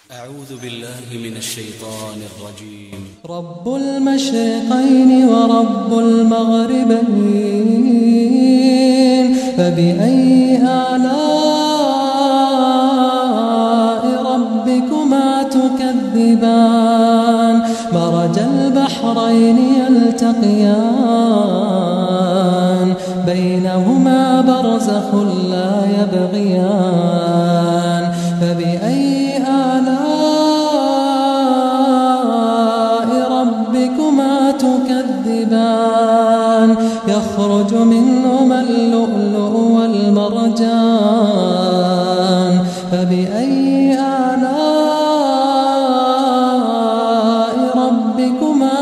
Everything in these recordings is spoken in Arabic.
أعوذ بالله من الشيطان الرجيم. رب المشرقين ورب المغربين فبأي آلاء ربكما تكذبان مرج البحرين يلتقيان بينهما برزخ لا يبغيان فبأي آلاء ربكما تكذبان يخرج منهما اللؤلؤ والمرجان فبأي آلاء ربكما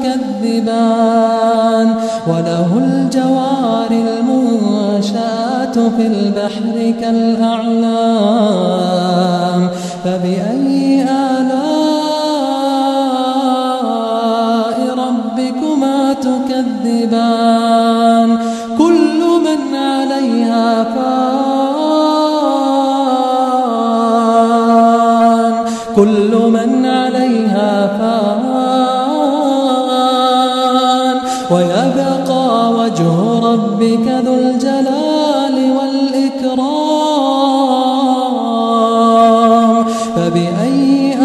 تكذبان وله الجوار المنشآت في البحر كالأعلام فبأي آلاء ربكما تكذبان كل من عليها فان كل من عليها فان ويبقى وجه ربك ذو الجلال والإكرام فبأي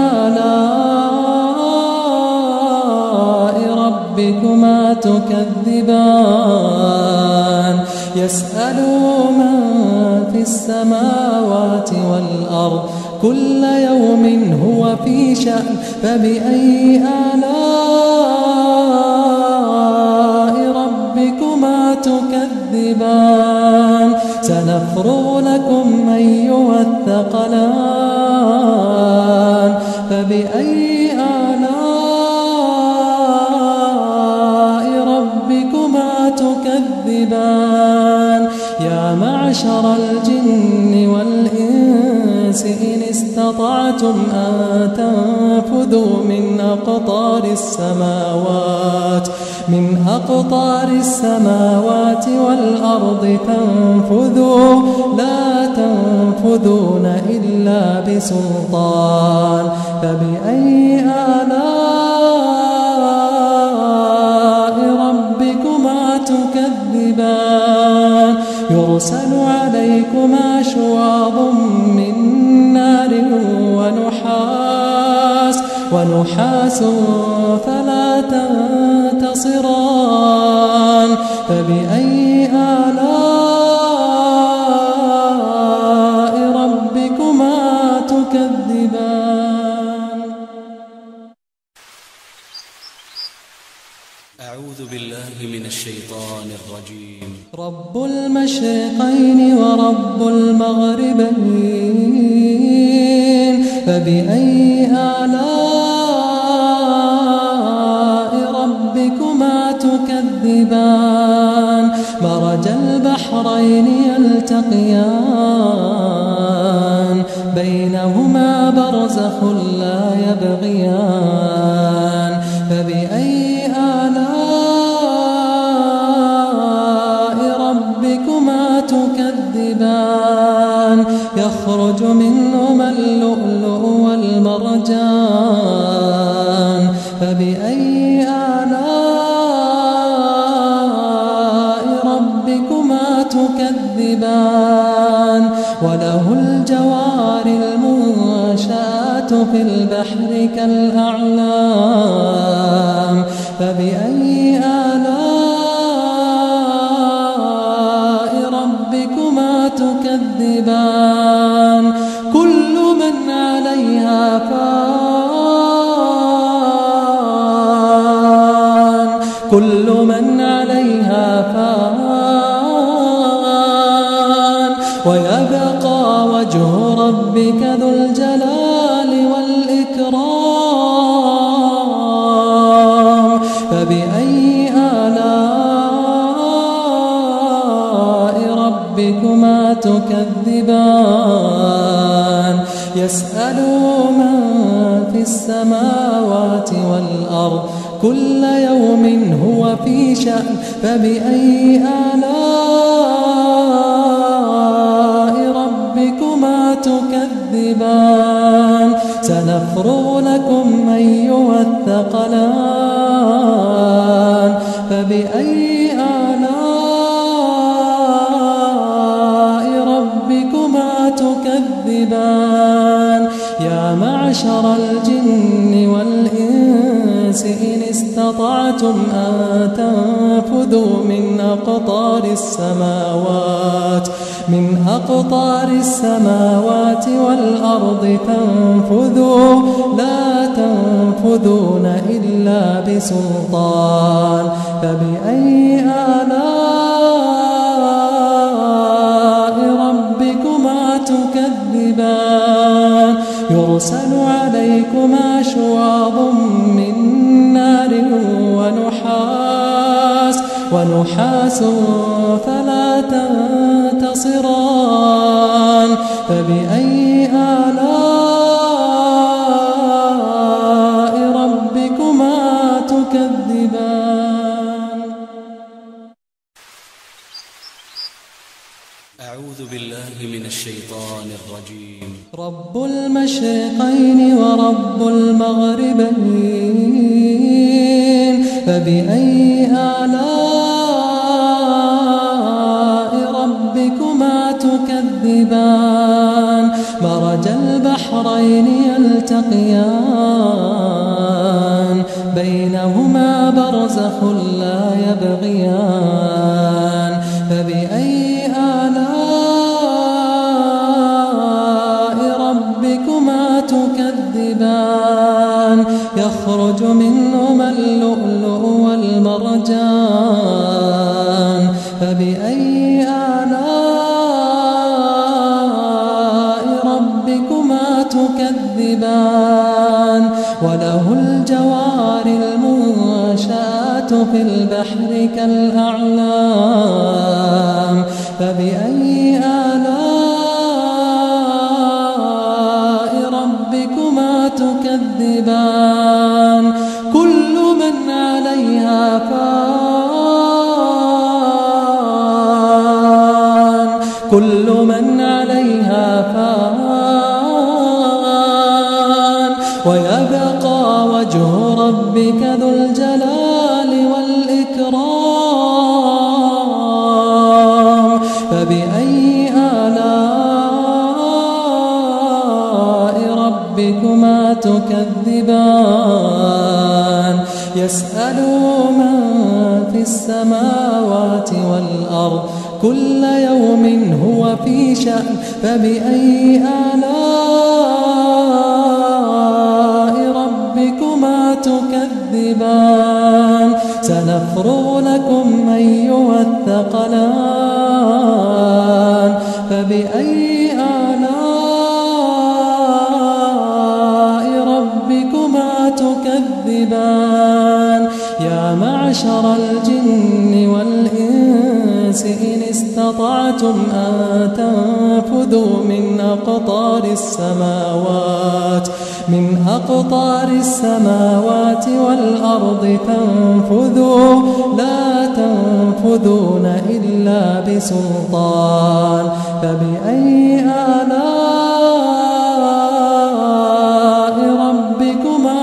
آلاء ربكما تكذبان يسأله من في السماوات والأرض كل يوم هو في شأن فبأي آلاء ربكما تكذبان سنفرغ لكم أيها الثقلان فبأي آلاء ربكما تكذبان يا معشر الجن والإنس إن استطعتم أن تنفذوا من أقطار السماوات والأرض تنفذوا لا تنفذون إلا بسلطان فبأي آلاء ربكما تكذبان يرسل عليكما شواظ من نار ونحاس فلا تنتصران فبأي آلاء ربكما تكذبان. أعوذ بالله من الشيطان الرجيم. رب المشرقين ورب المغربين فبأي آلاء ربكما تكذبان مرج البحرين يلتقيان بينهما برزخ لا يبغيان فبأي آلاء ربكما تكذبان يخرج منهما اللؤلؤ والمرجان فبأي آلاء ربكما تكذبان وله الجوار المنشآت في البحر كالأعلام فبأي آلاء ربكما تكذبان كل من عليها فان كل من عليها فان ويبقى وجه ربك ذو الجلال والإكرام فبأي آلاء ربكما تكذبان يسأله من في السماوات والأرض كل يوم هو في شأن فبأي آلاء ربكما تكذبان سنفرغ لكم أيها الثقلان فبأي آلاء ربكما تكذبان يا معشر الجن والإنس إن استطعتم أن تنفذوا من أقطار السماوات والأرض فانفذوا لا تنفذون إلا بسلطان فبأي آلاء ربكما تكذبان يرسل عليكما شواظ من نار ونحاس فلا تنتصران فبأي آلاء ربكما تكذبان أعوذ بالله من الشيطان الرجيم رب المشرقين ورب المغربين فبأي آلاء ربكما تكذبان مرج البحرين يلتقيان بينهما برزخ لا يبغيان فبأي آلاء ربكما تكذبان يخرج منهما اللؤلؤ والمرجان فبأي آلاء ربكما تكذبان وله الجوار المنشآت في البحر كالأعلام فبأي آلاء ربكما تكذبان كل من عليها فان ويبقى وجه ربك ذو الجلال والإكرام فبأي آلاء ربكما تكذبان يسأله من في السماوات والأرض كل يوم هو في شأن فبأي آلاء ربكما تكذبان سنفرغ لكم أيها الثقلان فبأي آلاء ربكما تكذبان يا معشر الجن والإنس إن استطعتم أن تنفذوا من أقطار السماوات والأرض فانفذوا لا تنفذون إلا بسلطان فبأي آلاء ربكما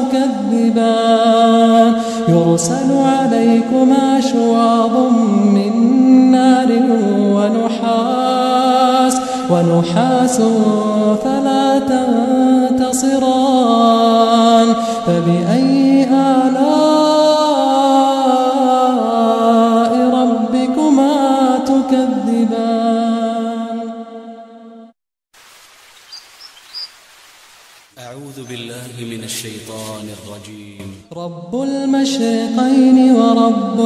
تكذبان يرسل عليكما شواظ من نار ونحاس فلا تنتصران فبأي آلاء ربكما تكذبان أعوذ بالله من الشيطان الرجيم رب المشرقين ورب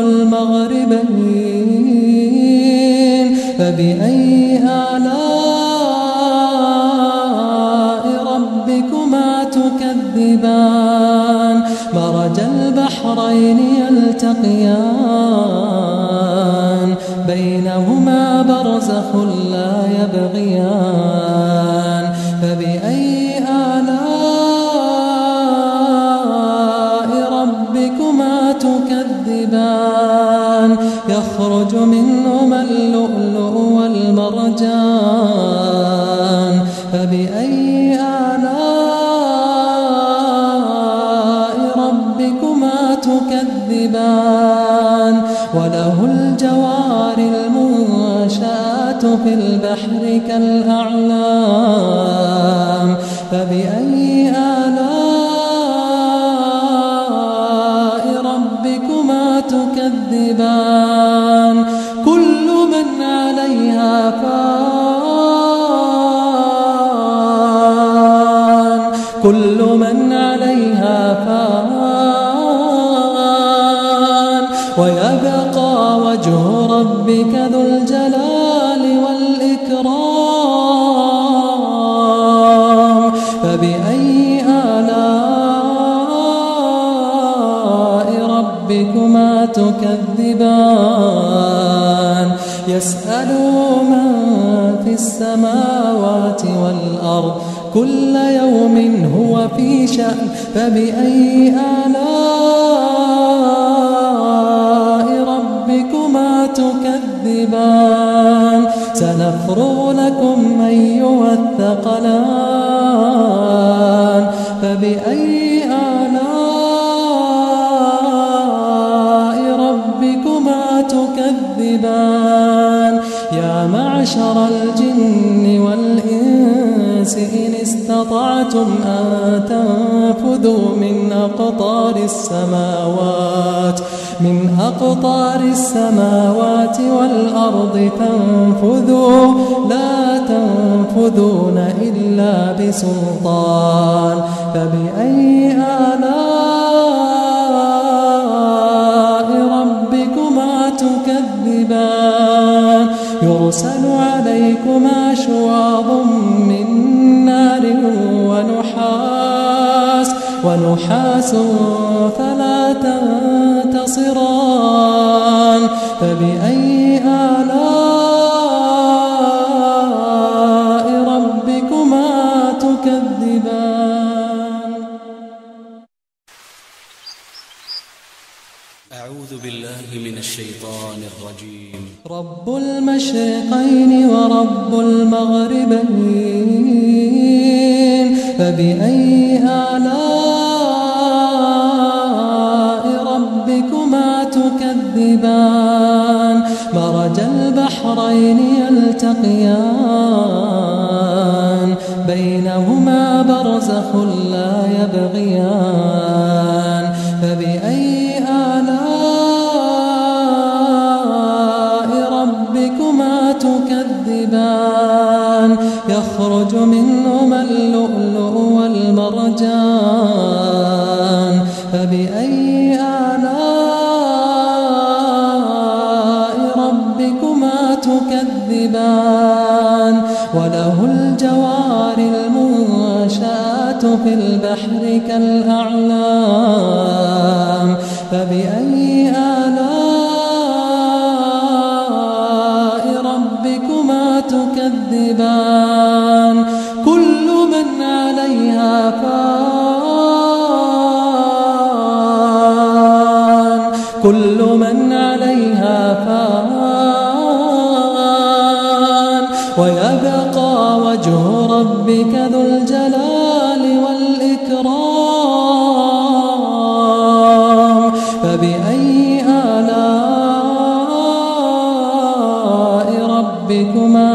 المغربين فبأي آلاء ربكما تكذبان مرج البحرين يلتقيان بينهما برزخ لا يبغيان فبأي آلاء ربكما تكذبان يخرج منهما اللؤلؤ والمرجان فبأي آلاء ربكما تكذبان وله الجوار المنشآت في البحر كالأعلام فبأي آلاء ربكما تكذبان كل من عليها فان كل من عليها فان ويبقى وجه ربك ذو الجلال والإكرام فبأي آلاء ربكما تكذبان يسأله من في السماوات والأرض كل يوم هو في شأن فبأي آلاء ربكما تكذبان سنفرغ لكم أيها الثقلان فبأي آلاء ربكما تكذبان يا معشر الجن والإنس إن استطعتم أن تنفذوا من أقطار السماوات والأرض فانفذوا لا تنفذون إلا بسلطان فبأي آلاء ربكما تكذبان يرسل عليكما شواظ من نار ونحاس فلا تنتصران فبأي آلاء ربكما تكذبان أعوذ بالله من الشيطان الرجيم رب المشرقين ورب المغربين فبأي آلاء ربكما تكذبان مرج البحرين يلتقيان بينهما برزخ لا يبغيان فبأي آلاء ربكما تكذبان يخرج منهما اللؤلؤ والمرجان فبأي آلاء ربكما تكذبان وله الجوار المنشآت في البحر كالأعلام فبأي آلاء ربكما تكذبان كل من عليها فان كل من عليها فان ويبقى وجه ربك ذو الجلال والإكرام فبأي آلاء ربكما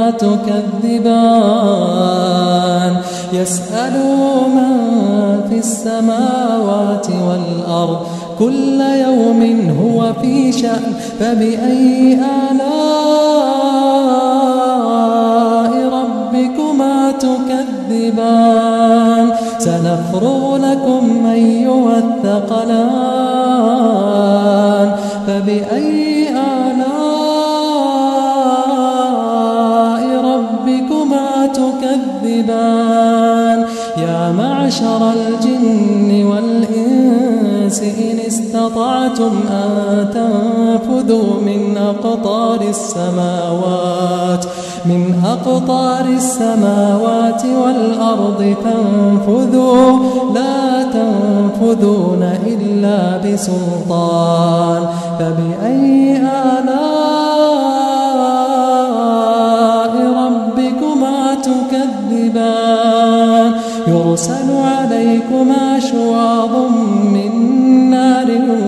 تكذبان يسأله من في السماوات والأرض كل يوم هو في شأن فبأي آلاء ربكما تكذبان سنفرغ لكم أيها الثقلان فبأي آلاء ربكما تكذبان يا معشر الجن والإنس إن استطعتم أن تنفذوا من أقطار السماوات والأرض فانفذوا لا تنفذون إلا بسلطان فبأي آلاء ربكما تكذبان يرسل عليكما شواظ من نار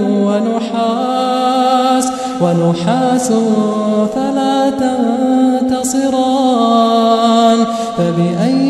ونحاس فلا تنتصران فبأي